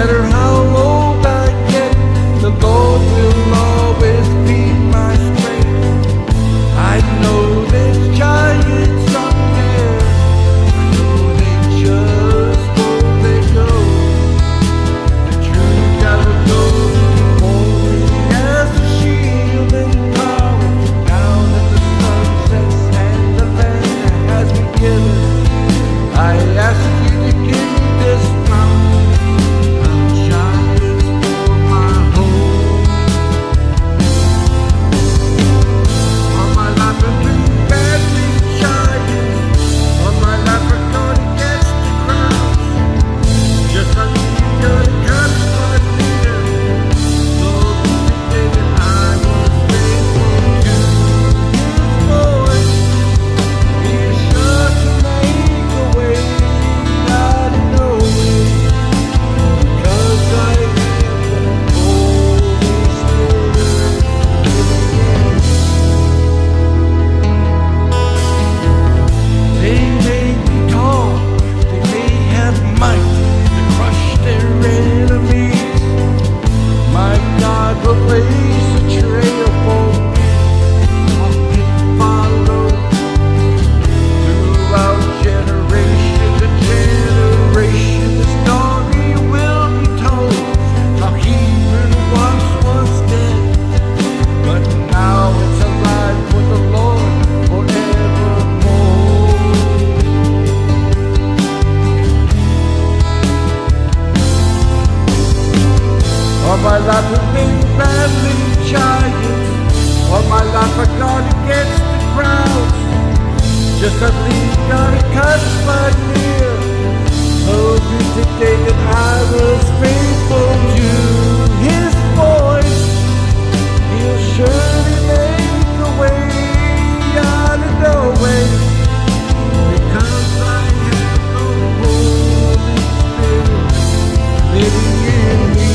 matter how old I get, the Lord will always be my strength. I know there's giants up there, I know they just won't let go. The truth gotta go before me as a shield and power. Now that the sun sets and the land has been given, I ask you to give me this mountain of giants for my home. On my life I've been battling giants. On my life I've gone against the crowds. Just like you got cuts my leader. So today that I was faithful to his voice. He is sure to make a way out of no way. Because I am the Holy Spirit living in me. They may be tall, they may have might to crush their enemies. My God will blaze a trail for me. I can follow throughout generation to generation. The story will be told how Hebron once was dead, but now it's alive for the Lord forevermore. All my life I've been battling giants. All my life I've gone against the crowds. Just as Lee got a cut by near. Oh, be today that I was faithful to his voice. He'll surely make a way out of no way. Because I have the Holy Spirit living in me.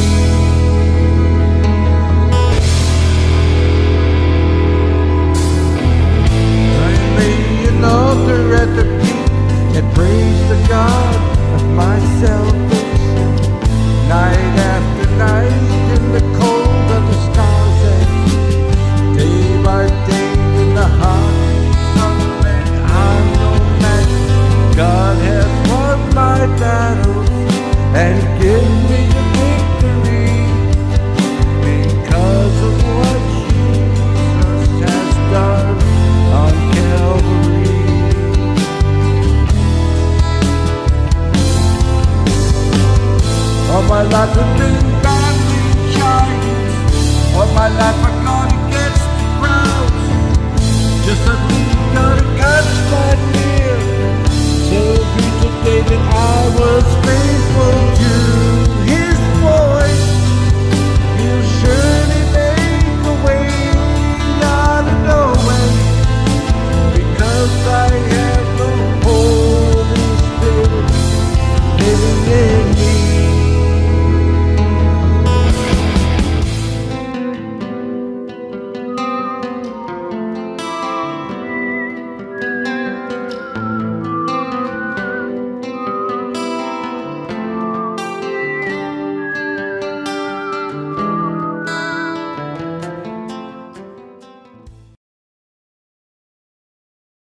I lay an altar at the feet and praise the God of my salvation. Night after night in the cold of the stars and day by day in the heart of the land. I'm no match. God has won my battles and given me the victory because of what Jesus has done on Calvary. All my life